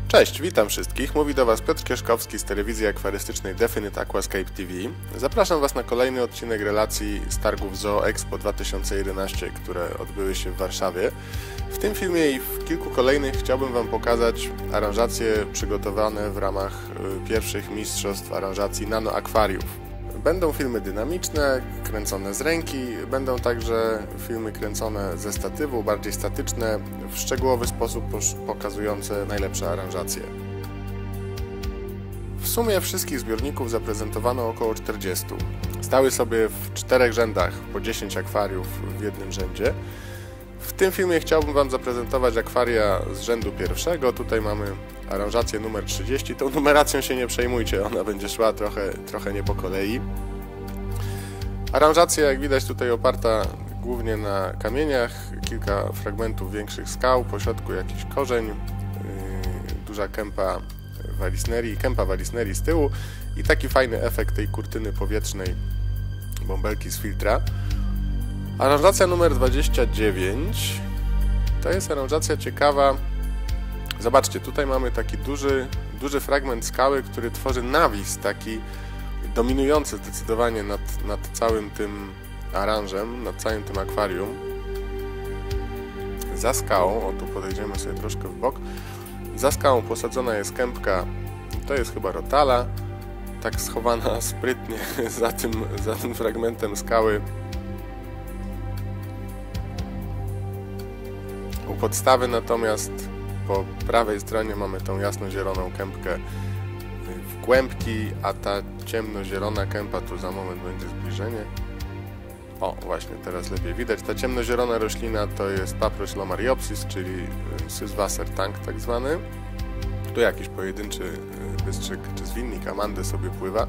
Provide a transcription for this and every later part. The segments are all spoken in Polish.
Cześć, witam wszystkich. Mówi do Was Piotr Kieszkowski z telewizji akwarystycznej Definite Aquascape TV. Zapraszam Was na kolejny odcinek relacji z targów Zoo Expo 2011, które odbyły się w Warszawie. W tym filmie i w kilku kolejnych chciałbym Wam pokazać aranżacje przygotowane w ramach pierwszych mistrzostw aranżacji nano akwariów. Będą filmy dynamiczne, kręcone z ręki, będą także filmy kręcone ze statywu, bardziej statyczne, w szczegółowy sposób pokazujące najlepsze aranżacje. W sumie wszystkich zbiorników zaprezentowano około 40. Stały sobie w 4 rzędach po 10 akwariów w jednym rzędzie. W tym filmie chciałbym Wam zaprezentować akwaria z rzędu pierwszego. Tutaj mamy aranżację numer 30. Tą numeracją się nie przejmujcie, ona będzie szła trochę nie po kolei. Aranżacja, jak widać, tutaj oparta głównie na kamieniach, kilka fragmentów większych skał, po środku jakiś korzeń, duża kępa walisnerii z tyłu i taki fajny efekt tej kurtyny powietrznej, bąbelki z filtra. Aranżacja numer 29 to jest aranżacja ciekawa. Zobaczcie, tutaj mamy taki duży fragment skały, który tworzy nawis, taki dominujący zdecydowanie nad całym tym aranżem, nad całym tym akwarium. Za skałą, o tu podejdziemy sobie troszkę w bok, za skałą posadzona jest kępka, to jest chyba rotala, tak schowana sprytnie za tym fragmentem skały. U podstawy natomiast po prawej stronie mamy tą jasnozieloną kępkę w głębki, a ta ciemnozielona kępa, tu za moment będzie zbliżenie. O, właśnie, teraz lepiej widać. Ta ciemnozielona roślina to jest Paproć lomariopsis, czyli Süßwassertank tak zwany. Tu jakiś pojedynczy bystrzyk czy zwinnik amandy sobie pływa.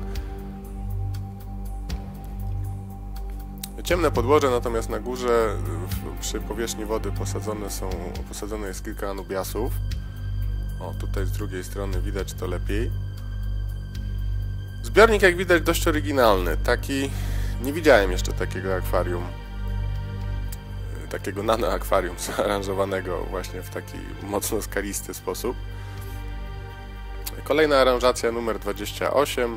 Ciemne podłoże, natomiast na górze przy powierzchni wody posadzone jest kilka anubiasów. O, tutaj z drugiej strony widać to lepiej. Zbiornik, jak widać, dość oryginalny. Nie widziałem jeszcze takiego akwarium, takiego nano akwarium zaaranżowanego właśnie w taki mocno skalisty sposób. Kolejna aranżacja numer 28.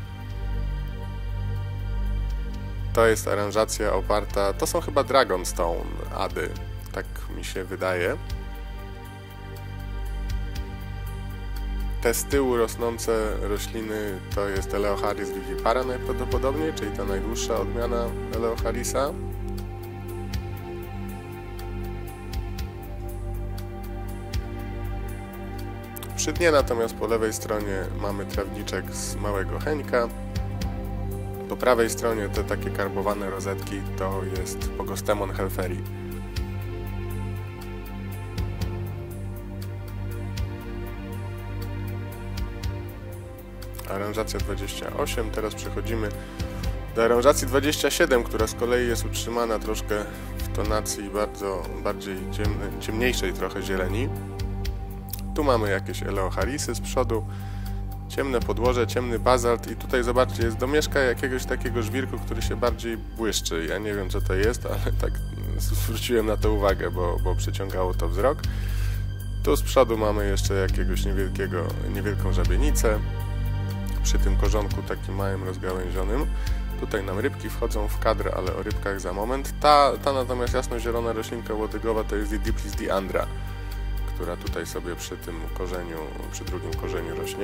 To jest aranżacja oparta, to są chyba Dragonstone ady, tak mi się wydaje. Te z tyłu rosnące rośliny to jest Eleocharis vivipara najprawdopodobniej, czyli ta najdłuższa odmiana Eleocharisa. Przy dnie natomiast po lewej stronie mamy trawniczek z małego heńka. Po prawej stronie te takie karbowane rozetki to jest Pogostemon helferi. Aranżacja 28, teraz przechodzimy do aranżacji 27, która z kolei jest utrzymana troszkę w tonacji bardziej ciemniejszej trochę zieleni. Tu mamy jakieś Eleocharisy z przodu, ciemne podłoże, ciemny bazalt i tutaj zobaczcie, jest domieszka jakiegoś takiego żwirku, który się bardziej błyszczy. Ja nie wiem, co to jest, ale tak zwróciłem na to uwagę, bo przyciągało to wzrok. Tu z przodu mamy jeszcze jakiegoś niewielką żabienicę, przy tym korzonku takim małym, rozgałęzionym. Tutaj nam rybki wchodzą w kadr, ale o rybkach za moment. Ta natomiast jasnozielona roślinka łodygowa to jest Didiplis diandra, która tutaj sobie przy drugim korzeniu rośnie.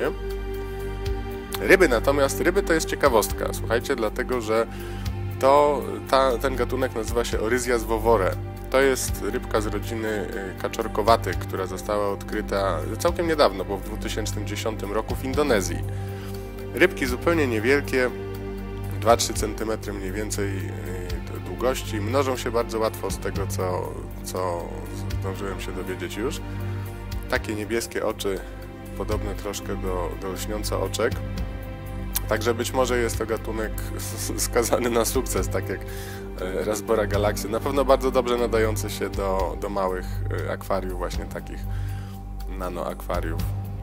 Ryby to jest ciekawostka, słuchajcie, dlatego że ten gatunek nazywa się Oryzia zwowore. To jest rybka z rodziny kaczorkowatych, która została odkryta całkiem niedawno, bo w 2010 roku w Indonezji. Rybki zupełnie niewielkie, 2-3 cm mniej więcej długości, mnożą się bardzo łatwo z tego, co zdążyłem się dowiedzieć już. Takie niebieskie oczy, podobne troszkę do lśniąco-oczek. Także być może jest to gatunek skazany na sukces, tak jak Rasbora galaxy. Na pewno bardzo dobrze nadający się do małych akwariów, właśnie takich nano akwariów.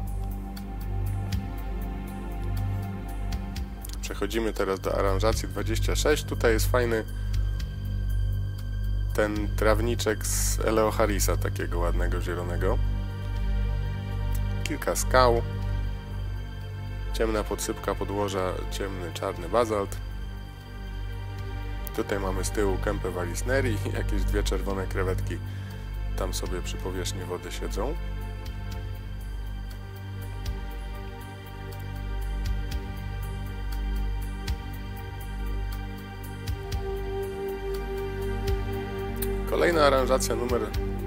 Przechodzimy teraz do aranżacji 26. Tutaj jest fajny ten trawniczek z Eleocharisa, takiego ładnego, zielonego. kilka skał, ciemna podsypka podłoża, ciemny, czarny bazalt. Tutaj mamy z tyłu kępę walisnerii i jakieś dwie czerwone krewetki tam sobie przy powierzchni wody siedzą. Kolejna aranżacja numer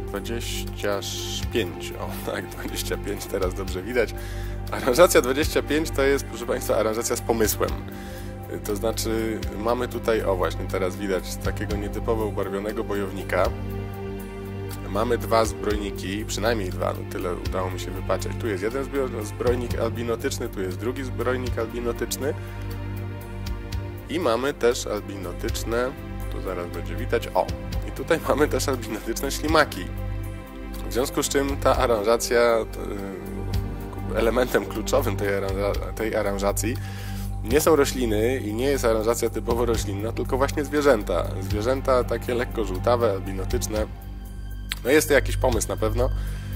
25. O tak, 25 teraz dobrze widać. Aranżacja 25 to jest, proszę Państwa, aranżacja z pomysłem. To znaczy mamy tutaj, o właśnie teraz widać, takiego nietypowo ubarwionego bojownika. Mamy dwa zbrojniki, przynajmniej dwa, no tyle udało mi się wypatrzeć. Tu jest jeden zbrojnik albinotyczny, tu jest drugi zbrojnik albinotyczny. I mamy też albinotyczne, tu zaraz będzie widać, o! I tutaj mamy też albinotyczne ślimaki. W związku z czym ta aranżacja, elementem kluczowym tej aranżacji nie są rośliny i nie jest aranżacja typowo roślinna, tylko właśnie zwierzęta. Zwierzęta takie lekko żółtawe, albinotyczne. No jest to jakiś pomysł na pewno.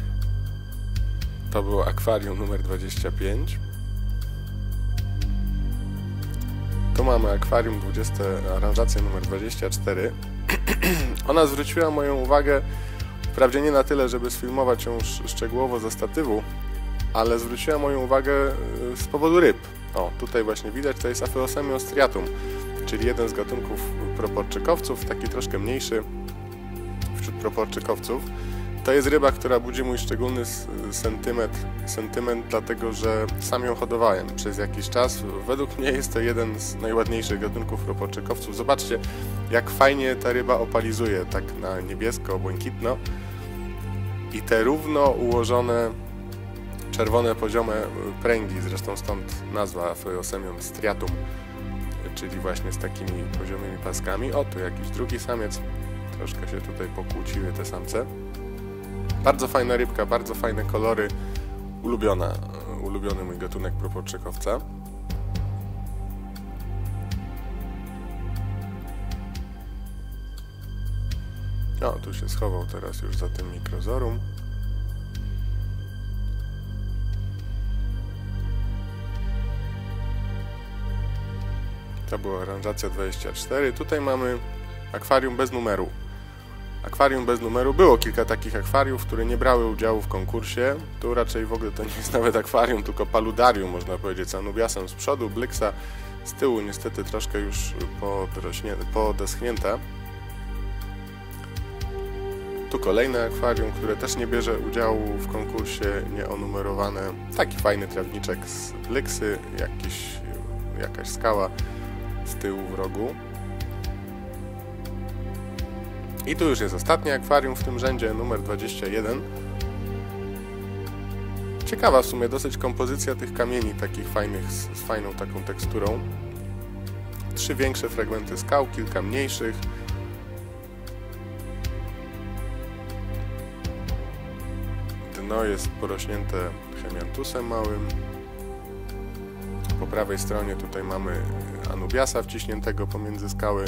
To było akwarium numer 25. Tu mamy akwarium aranżację numer 24. Ona zwróciła moją uwagę, wprawdzie nie na tyle, żeby sfilmować ją szczegółowo ze statywu, ale zwróciła moją uwagę z powodu ryb. O, tutaj właśnie widać, to jest Apheosemia striatum, czyli jeden z gatunków proporczykowców, taki troszkę mniejszy wśród proporczykowców. To jest ryba, która budzi mój szczególny sentyment, dlatego że sam ją hodowałem przez jakiś czas. Według mnie jest to jeden z najładniejszych gatunków proporczykowców. Zobaczcie, jak fajnie ta ryba opalizuje, tak na niebiesko, błękitno. I te równo ułożone, czerwone, poziome pręgi, zresztą stąd nazwa Apheosemia striatum, czyli właśnie z takimi poziomymi paskami. O, tu jakiś drugi samiec. Troszkę się tutaj pokłóciły te samce. Bardzo fajna rybka, bardzo fajne kolory. Ulubiony mój gatunek proporczykowca. O, tu się schował teraz już za tym mikrozorum. To była aranżacja 24. Tutaj mamy akwarium bez numeru. Akwarium bez numeru. Było kilka takich akwariów, które nie brały udziału w konkursie. Tu raczej w ogóle to nie jest nawet akwarium, tylko paludarium, można powiedzieć, z anubiasem z przodu, blyksa z tyłu, niestety troszkę już podeschnięte. Tu kolejne akwarium, które też nie bierze udziału w konkursie, nieonumerowane. Taki fajny trawniczek z blyksy, jakaś skała z tyłu w rogu. I tu już jest ostatnie akwarium w tym rzędzie, numer 21. Ciekawa w sumie dosyć kompozycja tych kamieni, takich fajnych, z fajną taką teksturą. 3 większe fragmenty skał, kilka mniejszych. Dno jest porośnięte hemiantusem małym. Po prawej stronie tutaj mamy anubiasa wciśniętego pomiędzy skały.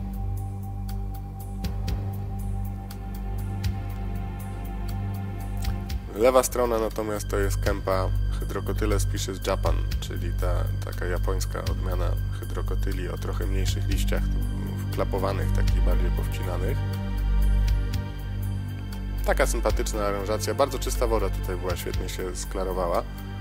Lewa strona natomiast to jest kępa Hydrocotyle species Japan, czyli taka japońska odmiana hydrokotyli o trochę mniejszych liściach, wklapowanych, takich bardziej powcinanych. Taka sympatyczna aranżacja, bardzo czysta woda tutaj była, świetnie się sklarowała.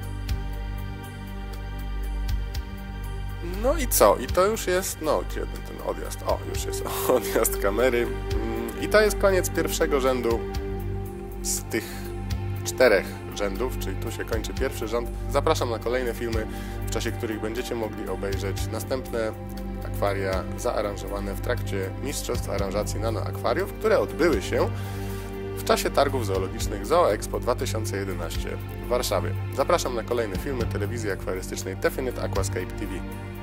No i co? I to już jest, no gdzie ten odjazd? O, już jest odjazd kamery. I to jest koniec pierwszego rzędu z tych 4 rzędów, czyli tu się kończy pierwszy rząd. Zapraszam na kolejne filmy, w czasie których będziecie mogli obejrzeć następne akwaria zaaranżowane w trakcie Mistrzostw Aranżacji Nanoakwariów, które odbyły się w czasie targów zoologicznych Zoo Expo 2011 w Warszawie. Zapraszam na kolejne filmy telewizji akwarystycznej Definite Aquascape TV.